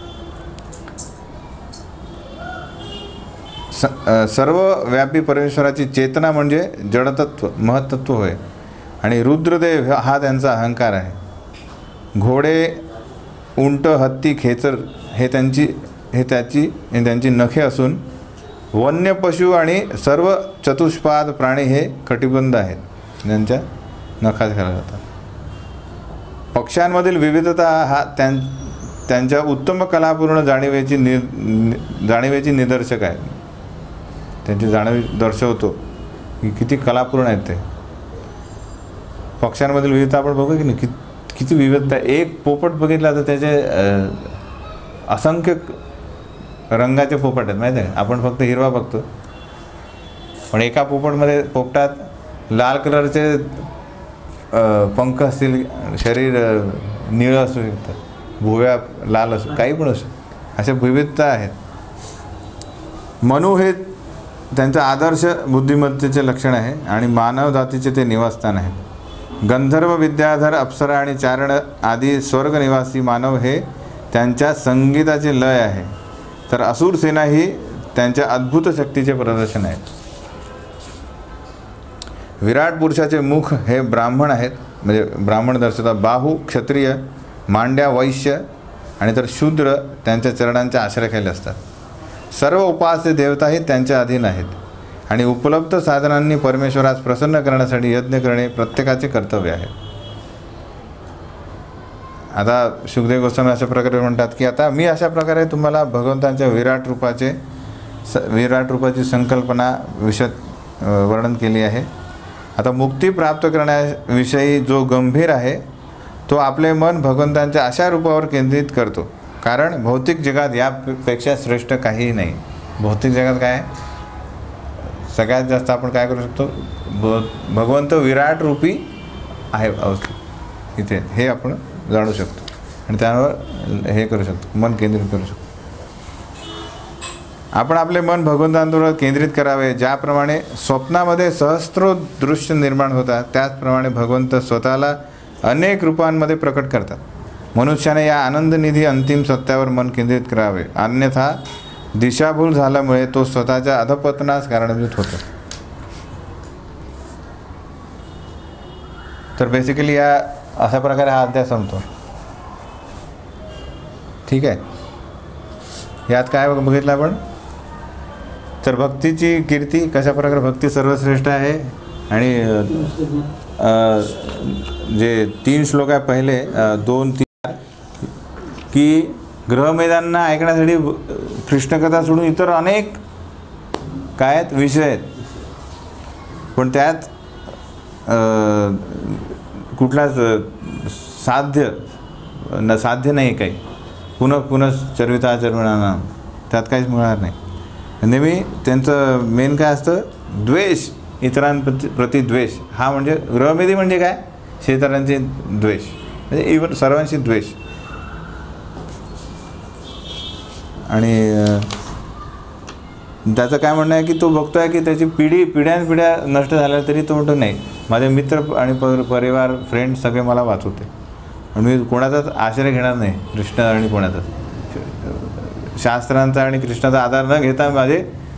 सर्व व्यापी परमेश्वराची चेतना म्हणजे जडतत्व महत्त्व होय आणि रुद्रदेव हा त्यांचा अहंकार आहे. घोडे, उंट, हत्ती, खेचर हे त्यांची नखे असून वन्य पशु आणि सर्व चतुष्पाद प्राणी हे कटिबंध आहेत, ज्यांच्या नखात घातल्या जातात. पक्ष्यांमधील विविधता हा त्यांच्या उत्तम कलापूर्ण जाणीवेची निदर्शक आहे. त्यांची जाणीव दर्शवतो की किती कलापूर्ण आहेत ते. पक्ष्यांमधील विविधता आपण बघू की नाही, किती विविधता. एक पोपट बघितला तर त्याचे असंख्य रंगाचे पोपट आहेत, माहीत आहे. आपण फक्त हिरवा बघतो, पण एका पोपटात लाल कलरचे पंख असतील, शरीर निळं असू शकतं, भुव्या लाल असू, काही पण असू, अशा विविधता आहेत. मनु हे त्यांचं आदर्श बुद्धिमत्तेचे लक्षण आहे आणि मानव जातीचे ते निवासस्थान आहे. गंधर्व, विद्याधर, अप्सरा आणि चारण आदी स्वर्गनिवासी मानव हे त्यांच्या संगीताचे लय आहे. तर असुर सेना ही त्यांच्या अद्भुत शक्तीचे प्रदर्शन आहे. विराट पुरुषाचे मुख हे ब्राह्मण आहेत, म्हणजे ब्राह्मण दर्शवतात. बाहू क्षत्रिय, मांड्या वैश्य आणि तर शूद्र त्यांच्या चरणांच्या आश्रयाखाली असतात. सर्व उपास्य देवताही त्यांच्या अधीन आहेत आणि उपलब्ध साधनांनी परमेश्वरास प्रसन्न करण्यासाठी यज्ञ करणे प्रत्येकाचे कर्तव्य आहे. आता शुकदेव गोस्वामी अशा प्रकारे म्हणतात की आता मी अशा प्रकारे तुम्हाला भगवंतांच्या विराट रूपाची संकल्पना वर्णन केली आहे. आता मुक्ती प्राप्त करण्याविषयी जो गंभीर आहे तो आपले मन भगवंतांच्या अशा रूपावर केंद्रित करतो, कारण भौतिक जगात यापेक्षा श्रेष्ठ काहीही नाही. भौतिक जगात काय सगळ्यात जास्त आपण काय करू शकतो, भगवंत विराट रूपी आहे अवस्थेत इथे, हे आपण जाणू शकतो आणि त्यावर हे करू शकतो, मन केंद्रित करू शकतो. आपण आपले मन भगवंतांवर केंद्रित करावे. ज्याप्रमाणे स्वप्नामध्ये सहस्रो दृश्य निर्माण होतात, त्याचप्रमाणे भगवंत स्वतःला अनेक रूपांमध्ये प्रकट करतात. मनुष्याने या आनंदनिधी अंतिम सत्यावर मन केंद्रित करावे, अन्यथा दिशाभूल झाल्यामुळे तो स्वतःच्या अधपतनास कारणीभूत होतो. तर बेसिकली या अशा प्रकारे हा अध्याय संपतो. ठीक आहे. यात काय बघितलं आपण, तर भक्तीची कीर्ती, कशा प्रकारे भक्ती सर्वश्रेष्ठ आहे आणि जे 3 श्लोक आहे पहिले 2-3 की ग्रहमेधांना ऐकण्यासाठी कृष्णकथा सोडून इतर अनेक काय आहेत विषय आहेत, पण त्यात कुठलाच साध्य नाही काही. पुनः चर्विता चर्विणानाम, त्यात काहीच मिळणार नाही. नेहमी त्यांचं मेन काय असतं, द्वेष, इतरांप्रती द्वेष. हा म्हणजे ग्रहमेधी म्हणजे काय, शेजाऱ्यांचे द्वेष, म्हणजे इव्हन सर्वांशी द्वेष. आणि त्याचं काय म्हणणं आहे की तो बघतोय की त्याची पिढ्यानपिढ्या नष्ट झाल्या तरी तो म्हणतो नाही, माझे मित्र आणि परिवार, फ्रेंड सगळे मला वाचवते आणि मी कोणाचाच आश्रय घेणार नाही, कृष्ण आणि कोणाचाच. शास्त्रांचा आणि कृष्णाचा आधार न घेता माझे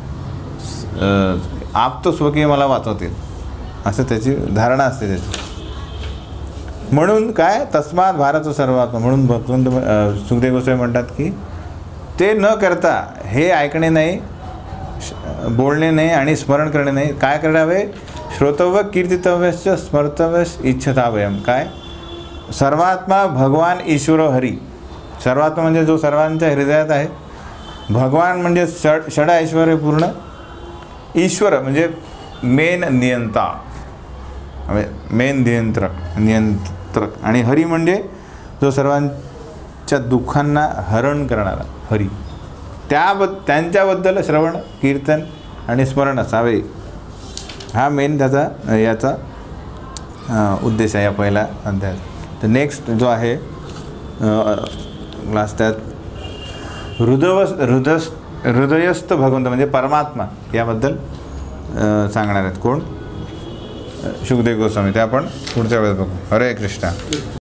आप्त स्वकीय मला वाचवतील, असं त्याची धारणा असते त्याची. म्हणून काय, तस्मात भारत सर्वात्मा, म्हणून भगवंत सुखदेव गोस्वामी म्हणतात की ते न करता, हे ऐकणे नाही, बोलणे नाही आणि स्मरण करणे नाही, काय करावे, श्रोतव्य कीर्तितव्यश्च स्मर्तव्य इच्छतावयम. काय, सर्वात्मा भगवान ईश्वर हरी, सर्वात्मा म्हणजे जो सर्वांच्या हृदयात आहे, भगवान म्हणजे षड ऐश्वर्य पूर्ण, ईश्वर म्हणजे मेन नियंता, मेन नियंत्रक, आणि हरी म्हणजे जो सर्वांच्या दुःखांना हरण करणारा हरी. त्यांच्याबद्दल श्रवण, कीर्तन आणि स्मरण असावे, हा मेन त्याचा याचा उद्देश आहे या पहिल्या अध्यायात. तर नेक्स्ट जो आहे क्लास, त्यात हृदयस्थ भगवंत म्हणजे परमात्मा याबद्दल सांगणार आहेत. कोण? शुकदेव गोस्वामी. ते आपण पुढच्या वेळेस बघू. हरे कृष्णा.